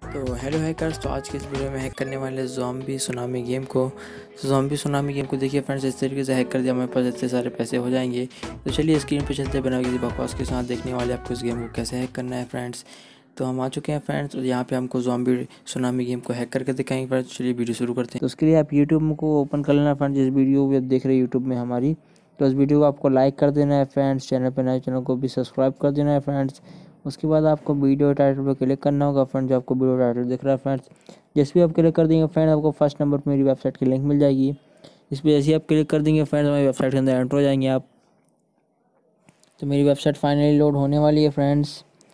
तो hello hackers, तो आज के इस वीडियो में हैक करने वाले ज़ॉम्बी सुनामी गेम को। देखिए फ्रेंड्स, इस तरीके से हैक कर दिया हमारे पास इतने सारे पैसे हो जाएंगे। तो चलिए स्क्रीन पे चलते बिना किसी बकवास के साथ देखने वाले आपको इस गेम को कैसे हैक करना है फ्रेंड्स। तो हम आ चुके हैं फ्रेंड्स, और यहाँ पे हमको ज़ॉम्बी सुनामी गेम को हैक करके दिखाएंगे फ्रेंड्स। चलिए वीडियो शुरू करते हैं। तो उसके लिए आप यूट्यूब को ओपन कर लेना फ्रेंड्स। जिस वीडियो को आप देख रहे हैं यूट्यूब में हमारी, तो इस वीडियो को आपको लाइक कर देना है फ्रेंड्स। चैनल पर नए चैनल को भी सब्सक्राइब कर देना है फ्रेंड्स। उसके बाद आपको वीडियो टाइटल पर क्लिक करना होगा फ्रेंड्स। जो आपको वीडियो टाइटल दिख रहा है फ्रेंड्स, जिस भी आप क्लिक कर देंगे फ्रेंड, आपको फर्स्ट नंबर पर मेरी वेबसाइट की लिंक मिल जाएगी। इस पर जैसे ही आप क्लिक कर देंगे फ्रेंड्स, हमारी वेबसाइट के अंदर एंटर हो जाएंगे आप। तो मेरी वेबसाइट फाइनली लोड होने वाली है फ्रेंड्स।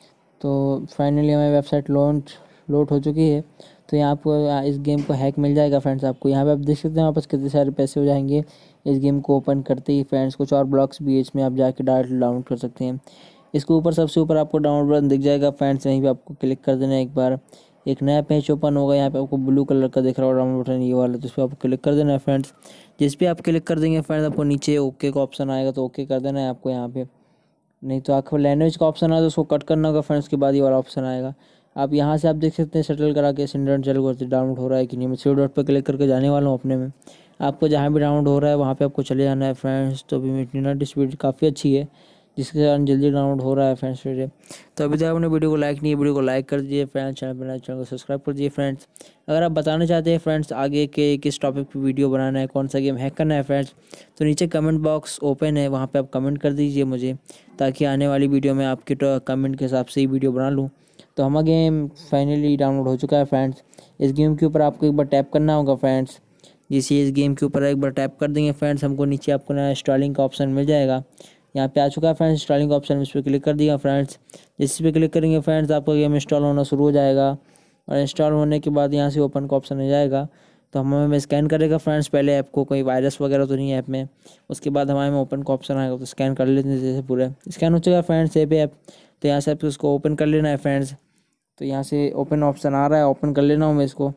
तो फाइनली हमारी वेबसाइट लोड हो चुकी है। तो यहाँ आपको इस गेम को हैक मिल जाएगा फ्रेंड्स। आपको यहाँ पे आप देख सकते हैं वापस कितने सारे पैसे हो जाएंगे इस गेम को ओपन करते ही फ्रेंड्स। कुछ और ब्लॉक्स भी है इसमें, आप जाके डायरेक्ट डाउनलोड कर सकते हैं। इसके ऊपर सबसे ऊपर आपको डाउनलोड बटन दिख जाएगा फ्रेंड्स, वहीं पे आपको क्लिक कर देना है। एक बार एक नया पेज ओपन होगा, यहाँ पे आपको ब्लू कलर का दिख रहा होगा डाउनलोड बटन, ये वाला, तो इस पर आपको क्लिक कर देना है फ्रेंड्स। जिस पे आप क्लिक कर देंगे फ्रेंड्स, आपको नीचे ओके का ऑप्शन आएगा, तो ओके कर देना है आपको यहाँ पे। नहीं तो आपको लैंग्वेज का ऑप्शन आएगा तो उसको कट करना होगा फ्रेंड्स। के बाद ये वाला ऑप्शन आएगा, आप यहाँ से आप देख सकते हैं सेटल करा के सिंडर चल करते डाउनलोड हो रहा है कि नहीं। मैं 3 डॉट पर क्लिक करके जाने वाला हूँ अपने में। आपको जहाँ भी डाउनलोड हो रहा है वहाँ पे आपको चले जाना है फ्रेंड्स। तो अभी मेरी इंटरनेट स्पीड काफ़ी अच्छी है, जिसके कारण जल्दी डाउनलोड हो रहा है फ्रेंड्स वीडियो। तो अभी तक आपने वीडियो को लाइक नहीं है, वीडियो को लाइक कर दीजिए फ्रेंड्स। चैनल को सब्सक्राइब कर दीजिए फ्रेंड्स। अगर आप बताना चाहते हैं फ्रेंड्स आगे के किस टॉपिक पे वीडियो बनाना है, कौन सा गेम हैक करना है फ्रेंड्स, तो नीचे कमेंट बॉक्स ओपन है, वहाँ पे आप कमेंट कर दीजिए मुझे, ताकि आने वाली वीडियो में आपके कमेंट के हिसाब से ही वीडियो बना लूँ। तो हमारा गेम फाइनली डाउनलोड हो चुका है फ्रेंड्स। इस गेम के ऊपर आपको एक बार टैप करना होगा फ्रेंड्स। जैसे इस गेम के ऊपर एक बार टैप कर देंगे फ्रेंड्स, हमको नीचे आपको ना इंस्टॉलिंग का ऑप्शन मिल जाएगा। यहाँ पे आ चुका है फ्रेंड्स इंस्टॉलिंग का ऑप्शन, इस पर क्लिक कर दिया फ्रेंड्स। जिस पे क्लिक करेंगे फ्रेंड्स, आपका गेम इंस्टॉल होना शुरू हो जाएगा। और इंस्टॉल होने के बाद यहाँ से ओपन का ऑप्शन आ जाएगा। तो हमें स्कैन करेगा फ्रेंड्स, पहले ऐप को कोई वायरस वगैरह तो नहीं है ऐप में। उसके बाद हमारे में ओपन का ऑप्शन आएगा, तो स्कैन कर लेते हैं। जैसे पूरे स्कैन हो चुका है फ्रेंड्स ये पे ऐप। तो यहाँ से आपको उसको ओपन कर लेना है फ्रेंड्स। तो यहाँ से ओपन ऑप्शन आ रहा है, ओपन कर लेना हूँ मैं इसको।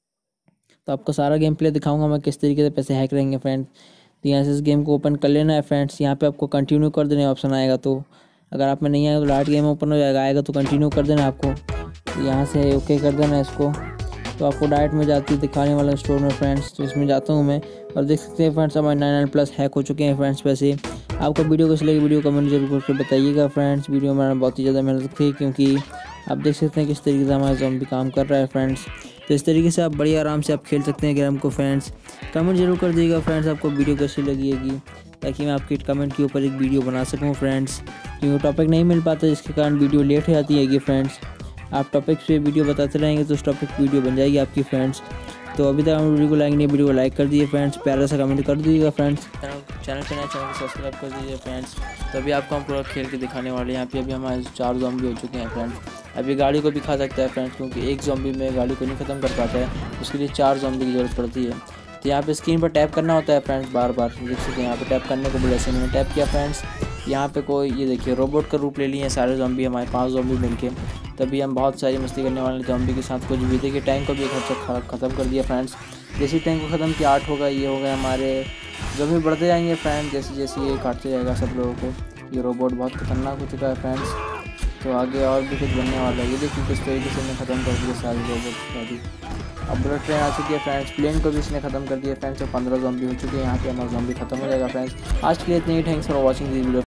तो आपको सारा गेम प्ले दिखाऊंगा मैं किस तरीके से पैसे हैक रहेंगे फ्रेंड्स। तो यहाँ से इस गेम को ओपन कर लेना है फ्रेंड्स। यहाँ पे आपको कंटिन्यू कर देना ऑप्शन आएगा, तो अगर आप में नहीं आएगा तो डायरेक्ट गेम ओपन हो जाएगा, आएगा तो कंटिन्यू कर देना आपको। तो यहाँ से ओके कर देना इसको। तो आपको डायरेक्ट में जाती दिखाने वाला स्टोर में फ्रेंड्स। तो इसमें जाता हूँ मैं, और देख सकते हैं फ्रेंड्स हमारे 99+ हैक हो चुके हैं फ्रेंड्स पैसे। आपको वीडियो कैसी लगी, वीडियो कमेंट जरूर करके बताइएगा फ्रेंड्स। वीडियो में बहुत ही ज़्यादा मेहनत थी, क्योंकि आप देख सकते हैं किस तरीके से हमारा ज़ॉम्बी काम कर रहा है फ्रेंड्स। तो इस तरीके से आप बड़ी आराम से आप खेल सकते हैं गेम को फ्रेंड्स। कमेंट जरूर कर दीजिएगा फ्रेंड्स आपको वीडियो कैसी लगेगी, ताकि मैं आपके कमेंट के ऊपर एक वीडियो बना सकूं फ्रेंड्स। क्योंकि टॉपिक नहीं मिल पाता, जिसके कारण वीडियो लेट हो जाती है फ्रेंड्स। आप टॉपिक पे वीडियो बताते रहेंगे तो उस टॉपिक पर वीडियो बन जाएगी आपकी फ्रेंड्स। तो अभी तक हम वीडियो को लाइक नहीं, वीडियो को लाइक कर दीजिए फ्रेंड्स, प्यारा सा कमेंट कर दीजिएगा फ्रेंड्स। चैनल को सब्सक्राइब कर दीजिए फ्रेंड्स। तो अभी आपको हम पूरा खेल के दिखाने वाले हैं। यहाँ पे अभी हमारे 4 ज़ॉम्बी हो चुके हैं फ्रेंड्स। अभी गाड़ी को भी खा सकता है फ्रेंड्स, क्योंकि एक ज़ॉम्बी में गाड़ी को नहीं ख़त्म कर पाता है, उसके लिए 4 ज़ॉम्बी की ज़रूरत पड़ती है। तो यहाँ पे स्क्रीन पर टैप करना होता है फ्रेंड्स, बार बार देख सकते हैं। यहाँ पे टैप करने को बोला, जैसे मैंने टैप किया फ्रेंड्स, यहाँ पे कोई ये देखिए रोबोट का रूप ले लिए हैं सारे ज़ॉम्बी, हमारे 5 ज़ॉम्बी मिलके। तभी हम बहुत सारी मस्ती करने वाले ज़ॉम्बी के साथ। कुछ भी देखिए टैंक को भी ख़त्म कर दिया फ्रेंड्स। जैसे टैंक को ख़त्म किया, 8 होगा, ये हो गए हमारे। ज़ॉम्बी बढ़ते जाएंगे फ्रेंड्स, जैसे जैसे ये काटते जाएगा सब लोगों को। ये रोबोट बहुत खतरनाक हो चुका है फ्रेंड्स। तो आगे और भी कुछ बनने वाला है, ये देखिए किस तरीके से मैं ख़त्म कर दिया सारे रोबोट अभी। अब बुलेट ट्रेन आ चुकी है फ्रेंड्स, प्लेन को भी इसने ख़त्म कर दिया फ्रेंड्स। तो 15 ज़ॉम्बी हो चुके हैं यहाँ पे, हमारा ज़ॉम्बी खत्म हो जाएगा फ्रेंड्स। आज के लिए इतनी ही, thanks for watching this video.